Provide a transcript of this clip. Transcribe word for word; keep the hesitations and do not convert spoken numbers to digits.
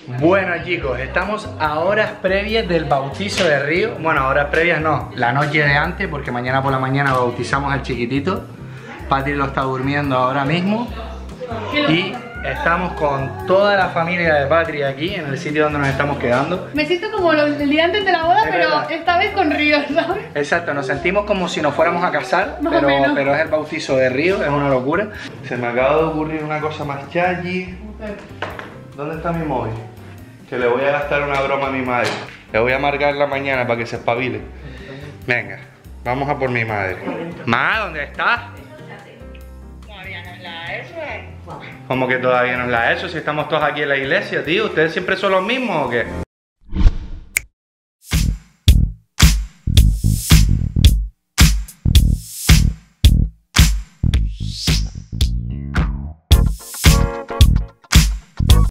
Bueno chicos, estamos a horas previas del bautizo de Río. Bueno, horas previas no, la noche de antes, porque mañana por la mañana bautizamos al chiquitito. Patri lo está durmiendo ahora mismo. Y estamos con toda la familia de Patri aquí, en el sitio donde nos estamos quedando. Me siento como el día antes de la boda, Es pero verdad. esta vez con Río, ¿sabes? Exacto, nos sentimos como si nos fuéramos a casar, Más o pero, menos. pero es el bautizo de Río, es una locura. Se me acaba de ocurrir una cosa más chachi. ¿Dónde está mi móvil? Que le voy a gastar una broma a mi madre. Le voy a marcar la mañana para que se espabile. Venga, vamos a por mi madre. Ma, ¿dónde estás? Todavía no es la eso, ¿eh? ¿Cómo que todavía no es la eso? Si estamos todos aquí en la iglesia, tío. ¿Ustedes siempre son los mismos o qué?